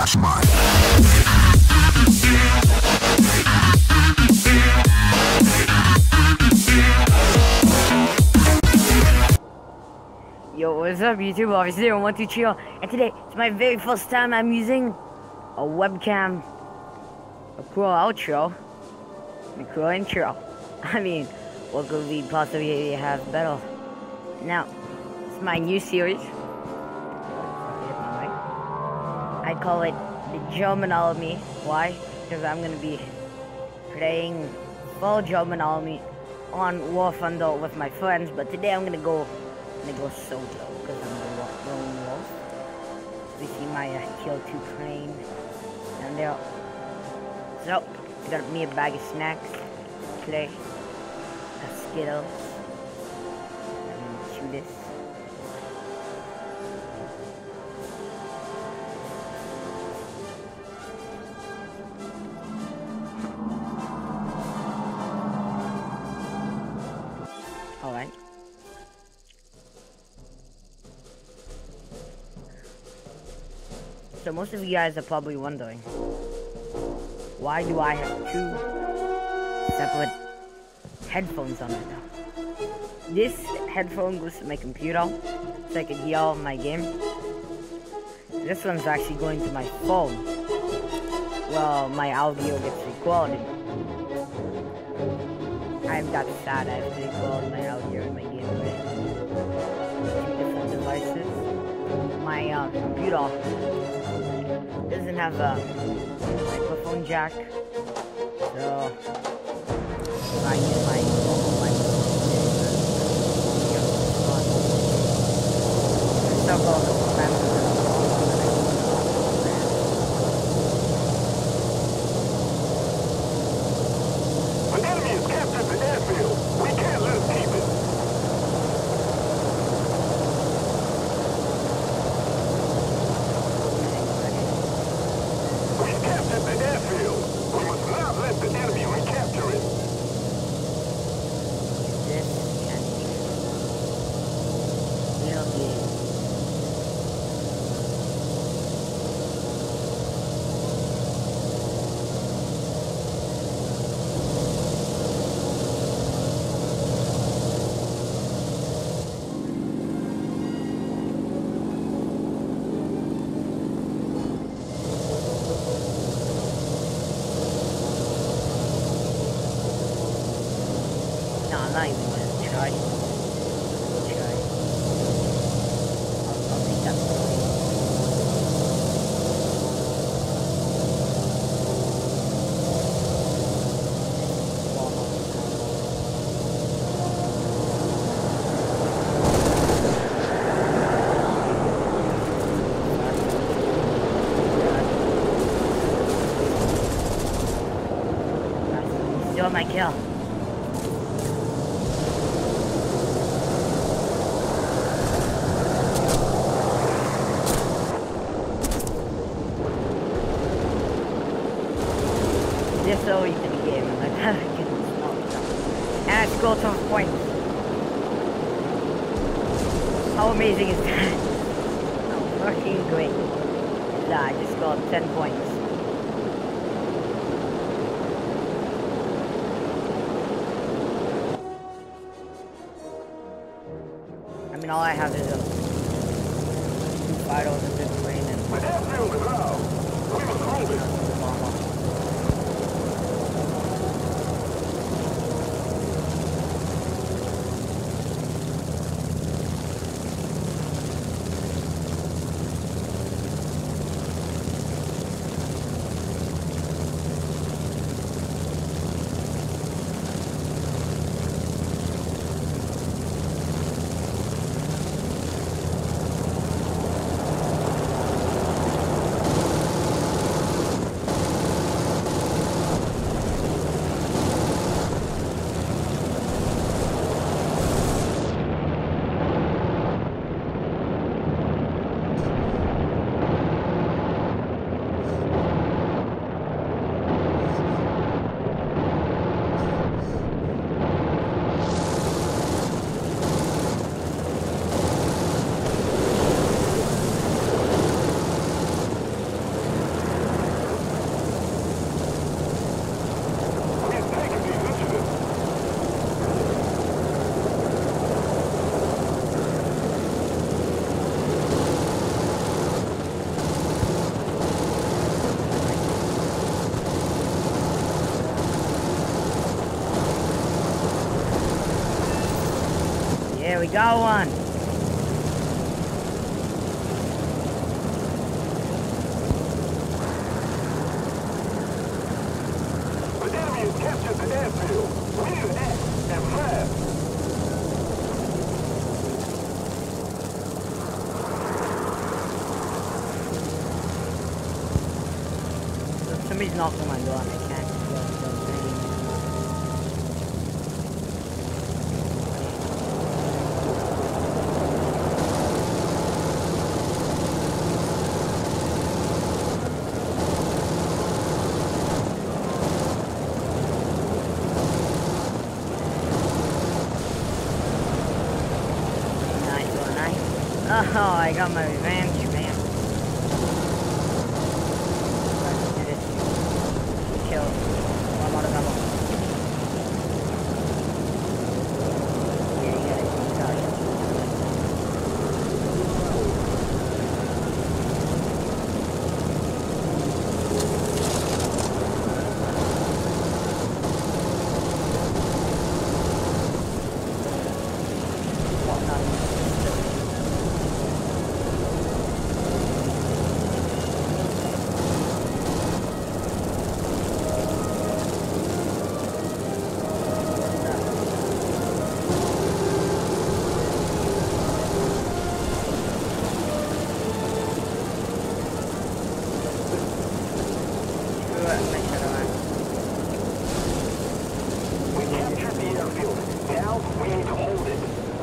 Flashback. Yo, what's up YouTube? Obviously on 123, and today it's my very first time I'm using a webcam. A cool outro. A cool intro. I mean, what could we possibly have better? Now, it's my new series. I call it the German Army. Why? Because I'm gonna be playing full German Army on War Thunder with my friends, but today I'm gonna go solo because I'm the lone wolf. We see my kill 2 crane down there. So, I got me a bag of snacks today. Got Skittles. And chew this. Alright. So most of you guys are probably wondering, why do I have 2 separate headphones on right now? This headphone goes to my computer, so I can hear all of my game. This one's actually going to my phone, well, my audio gets recorded. I'm that sad, I have to record my audio and my game with 2 different devices. My computer doesn't have a microphone jack, so I use my normal microphone. An enemy has captured the airfield. We can't let him keep it. We've captured the airfield. We must not let the enemy recapture it. This can be real good. No, I'm not even gonna try. I'll make that story. Still my kill. This is always in the game. I gotta get this stuff. And I scored some points. How amazing is that? How fucking great is that? I just scored 10 points. I mean, all I have is a 2 fighters, a big plane, and The airfield is ours. We must hold it. There we go, one. The enemy has captured the airfield. We need to act and fast. Somebody's knocking on my door and I can't go. Oh, I got my revenge, man. Let's do this. Kill. I'm out of ammo. Yeah, you got it. You got it. What now? We captured the airfield. Now we need to hold it.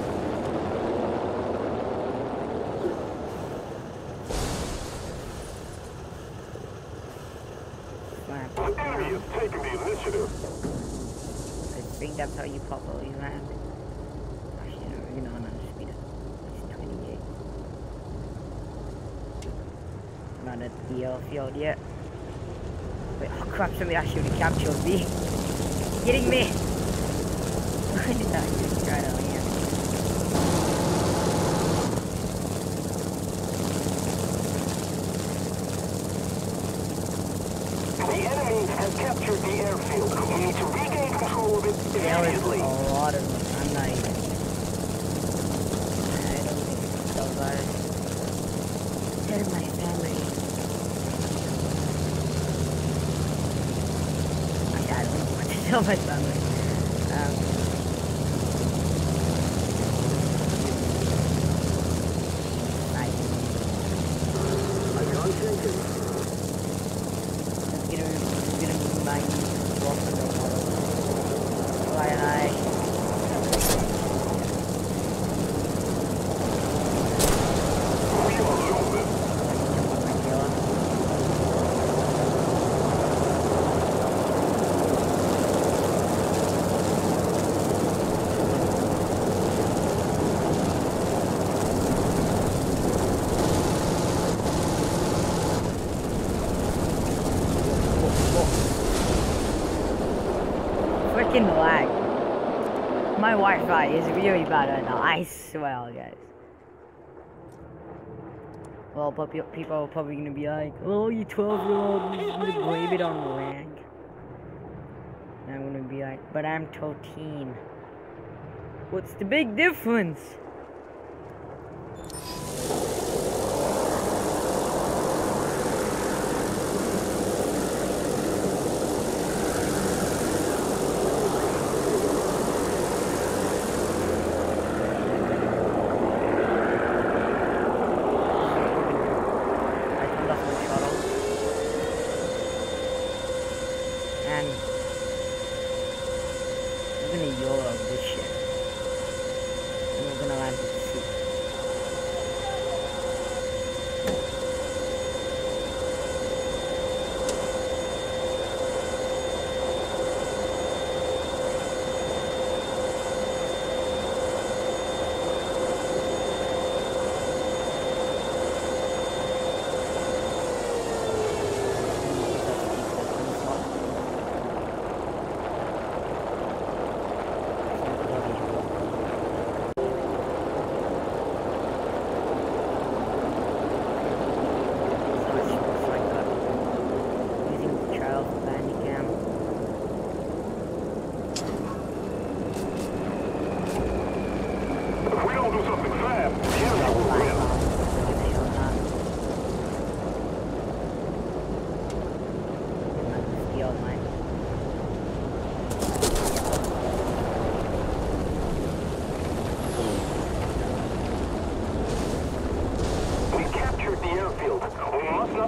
The enemy has taken the initiative. I think that's how you properly land. Actually, no, you know, I'm not speed it. It's 28. Not at the airfield yet. Wait, oh crap, somebody actually would have captured me. Kidding me? Why did that just try to land? The enemy has captured the airfield. We need to regain control of it There was immediately. a lot of them. I'm not even. I don't think it's so bad. Tell my family. Actually, I don't know what to tell my family. Nice. Let's get my walk on the water. Why We are moving. freaking lag. My Wi-Fi is really bad right now. I swear, guys. Well, but people are probably gonna be like, "Oh, you 12-year-old, you're gonna blame it on lag." And I'm gonna be like, "But I'm 13. What's the big difference?" And we're gonna YOLO this shit. And we're gonna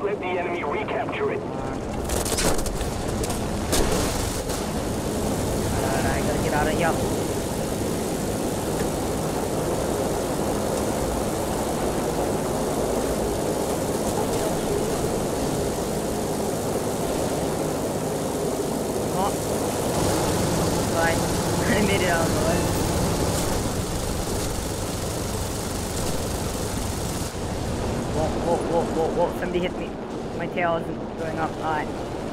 let the enemy recapture it. I gotta get out of here. Oh. Fine. I made it out of the way. Whoa, somebody hit me. My tail isn't going up. Alright.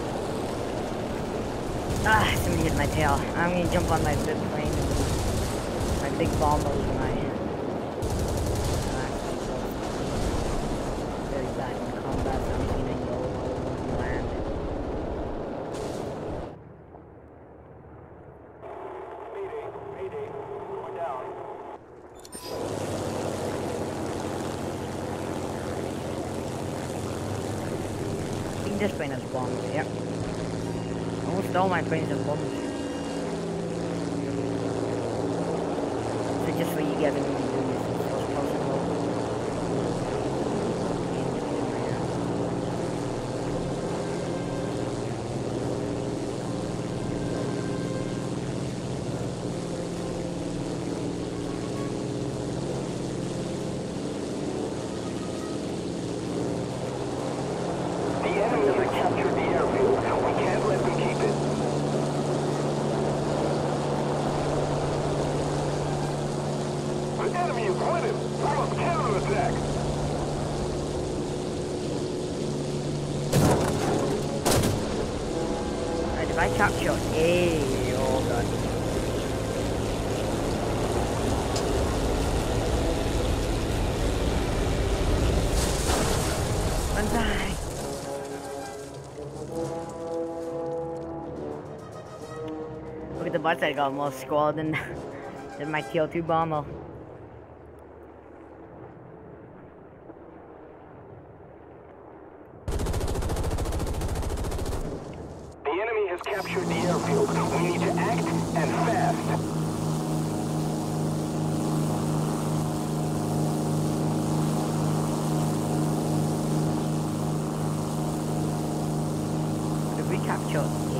Somebody hit my tail. I'm gonna jump on my big plane. My big bomber in my hand. Very bad in combat, so I'm gonna go land. Mayday, going down. I think this plane has bombs, yep. Almost all my planes have bombs. So just for you guys to do this as possible. The enemy has captured the airfield. We can't let them keep it. The enemy is winning. We must counterattack. Right, if I capture oh god. One die. Look at the butts, I got more squall than my TL2 bomber. The enemy has captured the airfield. We need to act and fast. What if we capture A?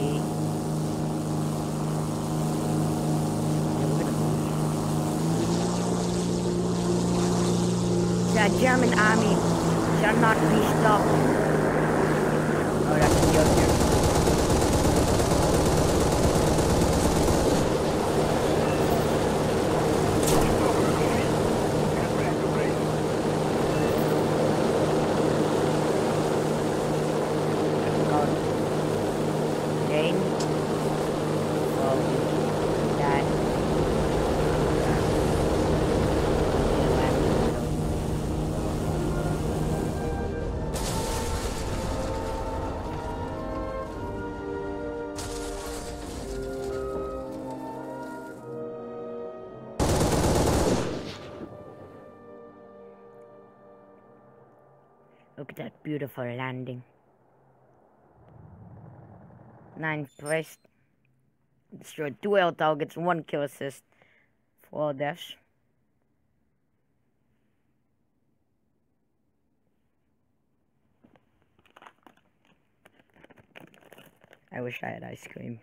The German army shall not be stopped. Oh, that's the other. Jane. Oh, Dad. Look at that beautiful landing. 9th place. Destroyed 2 air targets, 1 kill assist, 4 deaths. I wish I had ice cream.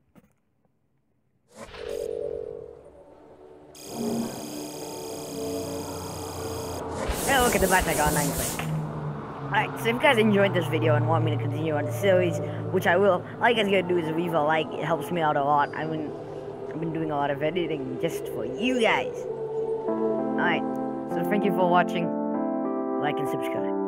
Hey, look at the back, I got 9th place. Alright, so if you guys enjoyed this video and want me to continue on the series, which I will, all you guys gotta do is leave a like. It helps me out a lot. I've been doing a lot of editing just for you guys. Alright, so thank you for watching. Like and subscribe.